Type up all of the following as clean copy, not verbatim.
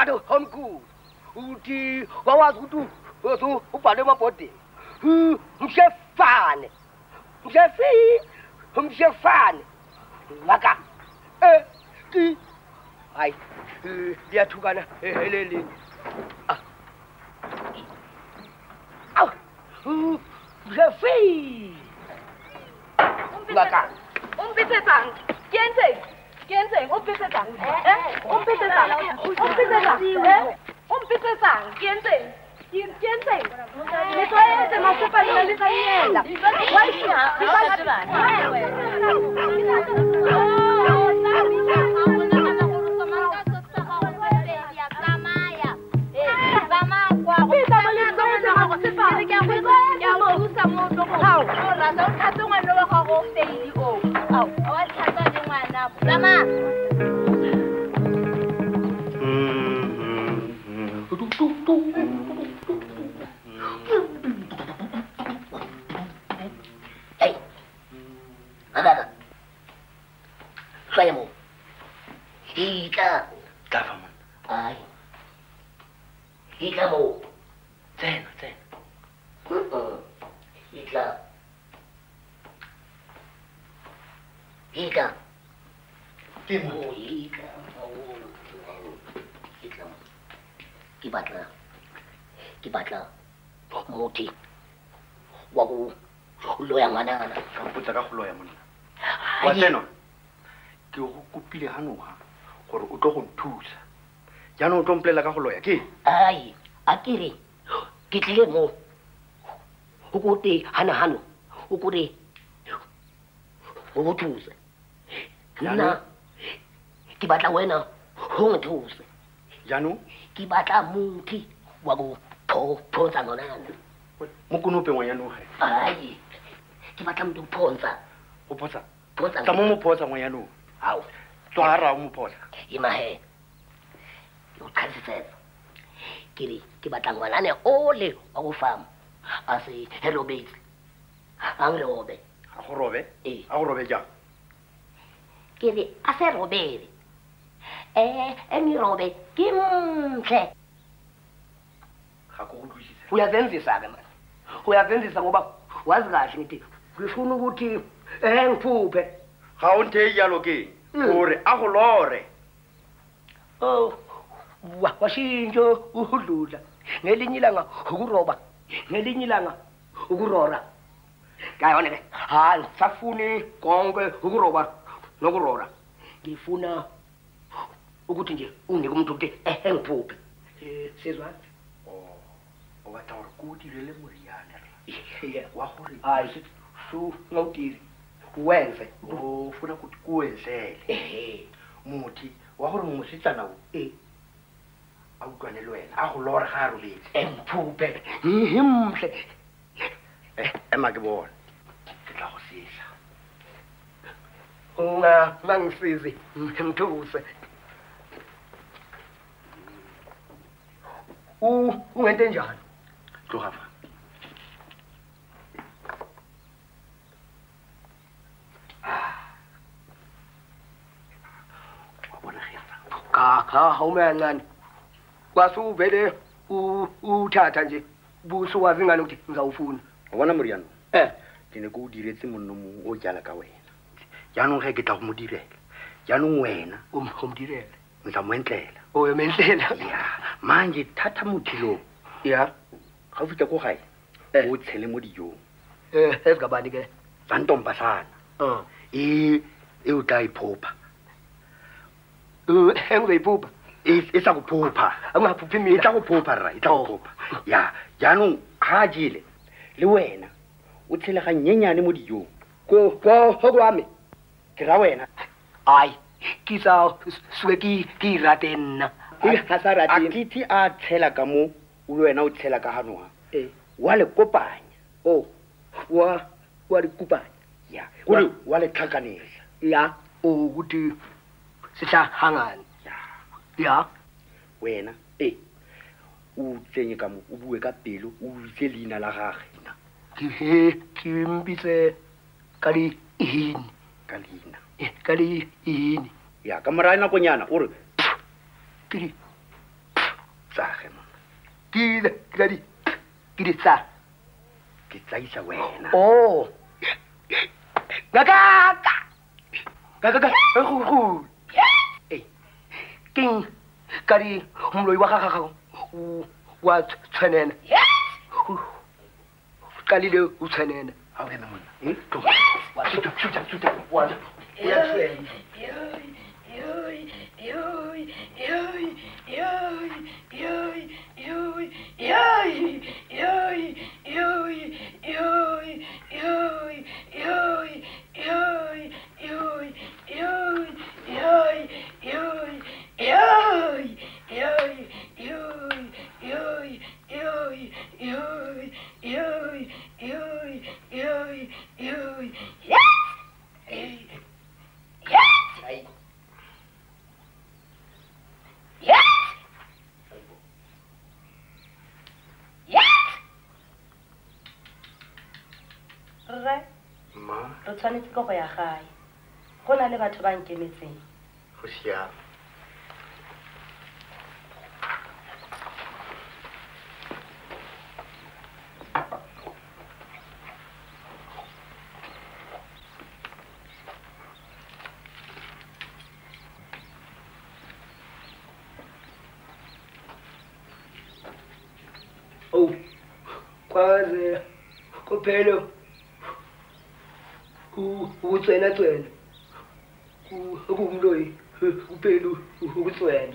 Aduh, homku. Uti wawas utu. Otu upade mapote. Mshefane. Mshefane. Maka. Ki. Ai. Dia tukana helele. Mshefi. Maka. Umpithetang. Kienze, umpithetang. Umpithetang. Umpithetang, kienze. Kienze. Nitoe masupa nilizaienda. Waisha, saya mau hika Government. ai hika mau Then. hika Timo. hika kibatla muti waku loya ngana Kamputsa ka go loya monna. Wa tseno. Ke go kopile hanoga gore o tlo go nthusa. Jaanong o tlo mpolelela ka go loya ke? ai akire ke tlile mo o kote hano o kore o go thusa nna ke batla wena ho ngthuse Jaanong ke batla muthi wa go phonza ngonana mo konope ngwanyano ge. ai ke batla mntu phonza O photsa. phonza Tla mo mo photsa ngwanyano. hao Tswara o mo photsa. imahe yo khasitsetsa ke batla ngwanane ole wa go fama a se herobetse a nglobe A go robe? Eh. A go robe jang? ke re a se robele engirobe ke mhle Ga go go tlisitse. uyazenzisa-ke mani uyazenzisa ngoba wazi kahle ngithi ngifuna ukuthi ngiphuphe Ga o nthe jalo ke? Gore a go lore. oh washintsho udlula ngelinye ilanga ukuroba ngelinye ilanga ukurora kayona ke hayi safuni konke ukuroba nokurora ngifuna ukuthi nje unike umuntu ukuthi ngiphuphe sizwa O batla gore ko o direle moriana. wa Wa gore hayi su ngawudiri wenze o funa ukuthi kuwenzele. Muthi wa gore mosetsana o a utlwane le wena a go lore ga a robetse. ngiphuphe mhle Ema ke bona. Ke tla go sesa. mangisizi ngithuse ungento enjani Tloga fa. Wa bona ge fa. kha hawumancane kwasuvele uthatha nje buso wazi ngani ukuthi ngizawufuna Wa bona moriano. Ke ne ko o diretse monno mo o jala ka wena. Jaanong ge ke tla go mo direla. Jaanong wena umdirele ntla mo entlela. oyomehlela Ya, manje thatha mothi lo. ya Ga o fitla ko gae. O tshele mo dijong. ezingabani ke Tsa ntombasana. E o tla iphopha. engizoyiphupha E tla go phopha. angaphuphi E mina tla go phopha rra, e tla go phopha. Ya, jaanong ga a jele le wena o tshele ga nyenyane mo dijong. kwami Ke ra wena. hayi kisa suke ke irate nna ga sa A rateng kithi a tshela ka mo o le wena o tshela ka hanoga. Eh. Wa le kopanya. wa dikupanya Ya, gore wa le tlhakanesa. ya ukuthi sihlahangane Ya, ya wena o tsenye ka mo o bue ka pelo o itse leina la gage ke mbitse ka di ihini ka leina. ka di ihini Ya, ka morae nakonyana o re ke di tsage mona. Ke di tsa. Ke tsaisa wena. Oh. Ka. Go. Eh. King ka di moloi wa gaga wa tshwanela. Ka le o tshwanela. Ha wena mona. Tsuta. Wa. Ma, re tshwanetse go ya gae. Go na le batho ba nkemetseng. go siame. Oh. Kwaze. Kuphelo. Utswena. Kumloyi. Kuphelo utswena.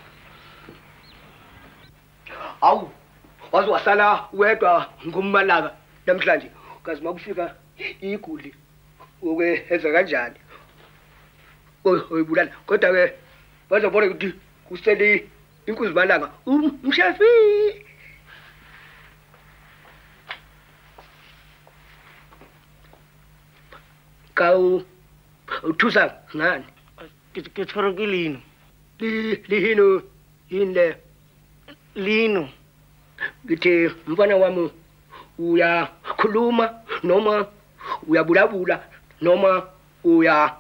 Awu. Waze wasala wedwa ngummalaka namhlanje. Kazi makufika iguli. Oke enza kanjani? Oyibulala. Kodwa ke bazobona ukuthi kusele inkuzi malanga. Umshefi. Kau uthusa ngani? Ke tshwara ke Lino. Lino inle Lino. Ngithi mfana wami uyakhuluma noma uyabulabula noma uya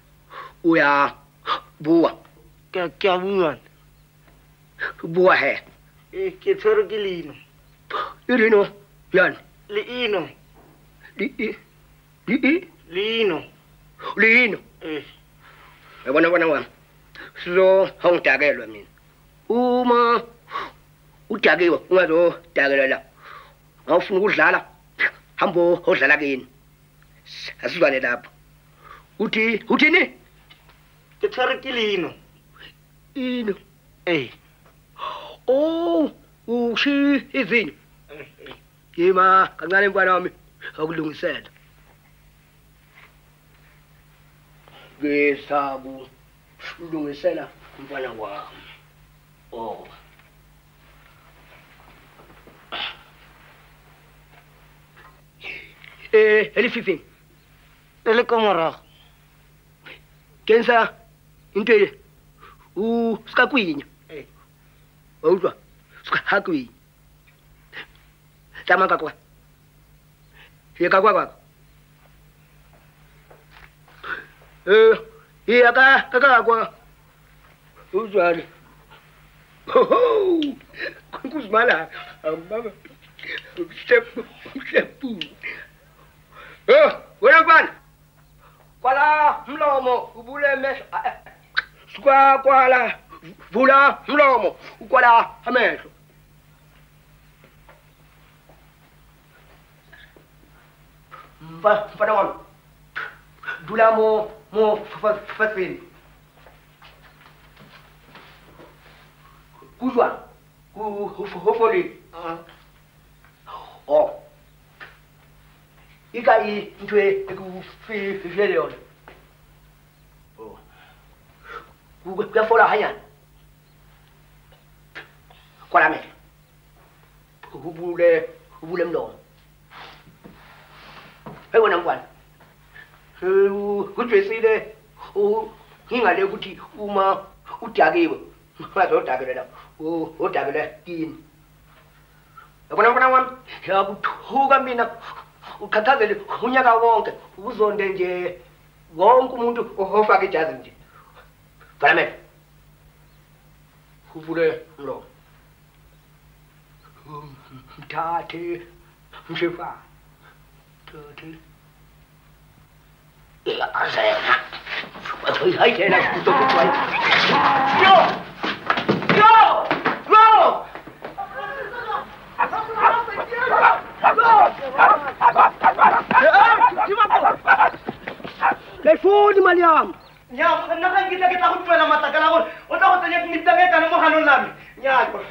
buwa. Ke a bua. Buwa he. Ke tshwara ke Lino. Lino yani. Lino. Lino. Yabona wami. So hawutakelwa mina. Uma udakiwe ungazodakelela la. Awufuna ukudlala. Hambo odlala kini. Asizwane lapha. Uthini? Ke tshwara ke Lino. Ino. Oh, ushi izinyo. Yima kancane mfana wami akulungisela. Ngesabu ulungisela mfana wami. Oh. Elififing. Le ka morago. Kensa intwe ska kwinya. Utlwa. Ska hakwi. Tama kakwa. Yeka kwa. Yeka kwa. Uzwali. Ho. Kuzimala. Mama. Shepu. Wena bana. Kwala mlomo ubule mehlo. Kwala vula mlomo ukwala amehlo. Mfana wami. Dula mo fasini. Kuzwa. Hopefully. Oh. Ikai ntwe ekufile yona. Oh. Kuyafola hanyana. Kwala mehlo. Ubule mlomo. Wena mfana. Kujwesile ngingale ukuthi uma udakiwe ungazodakelela udakele kini. Yabona mfana wami yakuthuka mina ukhathazele unyaka wonke uzonde nje wonke umuntu ofaka ijazi nje. Vala mehlo. Uvule mlomo. Mthathe mshefa Mthathe Asena Hai tena kutokuwa Yo Telefoni Mariam. Nya, nakan kita ko pala matagal ako. O ta ko tanya kinibdangay ka mo hanon lami. Nya ko.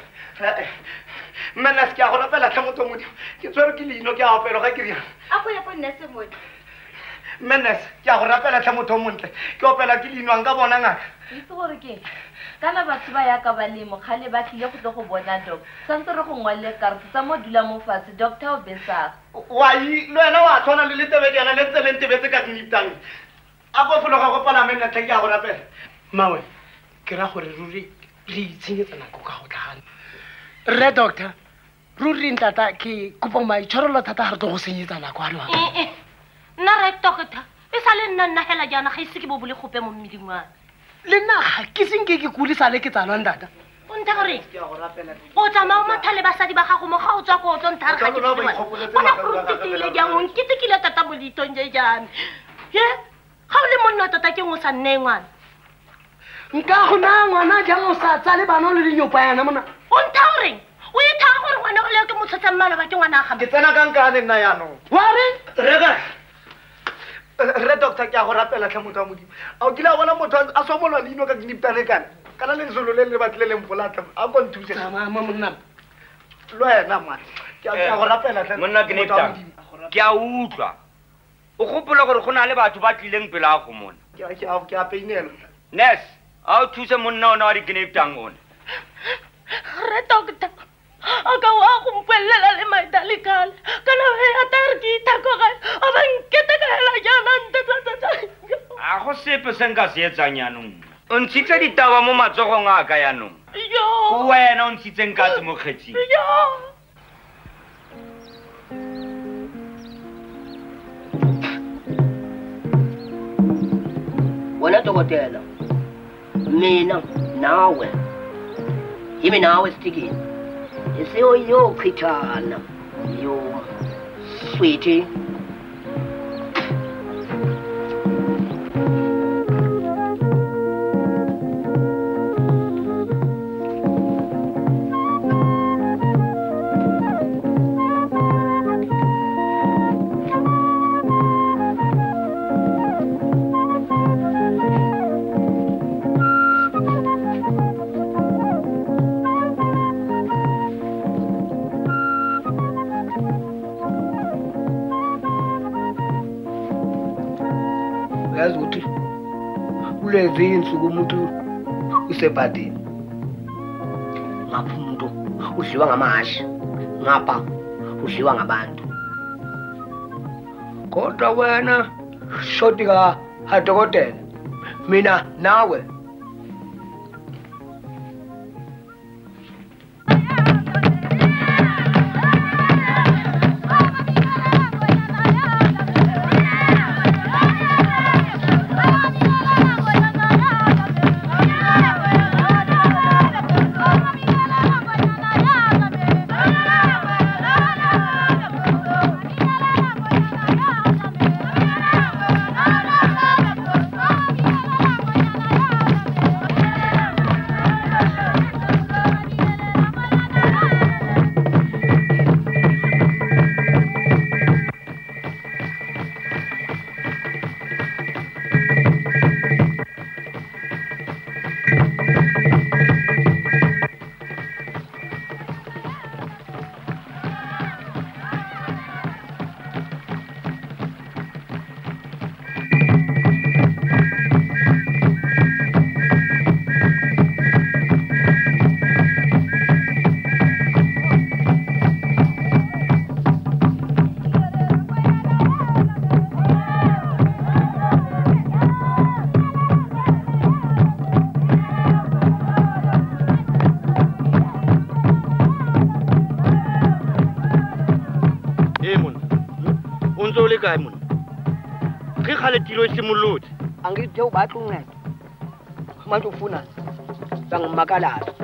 Menas kya ko na pala kamo to mo. Ki tsoro ki lino kya pero ka kiriya. Ako ya po nese mo. Menas kya ko na pala kamo to mo. Ki opela ki lino anga bona nga. Itse gore ke kana batho ba ya ka balemo khale ba tlile go tlo go bona doc. Santse re go ngwalle kartu tsa mo dula mo fatshe doctor o besa. Wai lo ena wa tsona le letebe yana le tselente betse ka kinibdang. Apo folo ga go palame nna tleke ya go rapela. Mawe ke ra gore ruri re itshenyetsa nako ka go tlhana. Re doctor ruri ntata ke kopa mai tshwarelo thata ga re tlo go senyetsa nako a lwa. Nna re doctor e sale nna hela jana ga ise ke bo bole gope mo mmiding wa. Le nna ke senke ke kulisa le ke tsalwa ndata. O nta gore o tsamao mathale basadi ba gago mo ga o tswa ko tlo ntha ga ke tswa. Bona go ntitile jang o nkitikile tata bolitong je jana. Ye ga o le monna tota ke ngo sa nne ngwana. Nka go na ngwana jang o sa tsale bana le dinyopa yana mona. O nta gore o e tha gore ngwana o le ke motsotsa mmala ba ke ngwana ga. Ke tsena ka nka nna yana. Wa re rega re doctor ke a go rapela tlha motho a modimo. A o kila bona motho a somolwa leino ka kiniptane kana. Kana le zolo le le batle le mpolata a go nthuse. Mama monna. Lo ena man. Ke a go rapela tlha. Monna ke neta. Ke a utlwa. O gopola gore go na le batho ba tlileng pela go mona. Ke a peinela. Nes, a o thuse monna ona wa di kineptang ona. Re doctor aka wa go mpellela le maitale kale kana he atar ki thako ga a ba nkete ka hela jana ntata. A go sepe se nka se etsang yanong. O ntshitse ditaba mo matsogong a ka yanong. Yo. Go wena o ntshitseng ka mo kgetsing. Yo. Wena dokotela. Mina nawe. Yimi nawe stikini. Isiyo yo khithana. Yo sweetie. Uyazi ukuthi kulezi insuku umuntu usebhadini. Ngapha umuntu udliwa ngamahashi. Ngapha udliwa ngabantu. Kodwa wena shoti ka hadokotela. Mina nawe kae mona ge gale tiro se molotse Angithe ubathi uncede. Manje ufuna bangimmakalazi.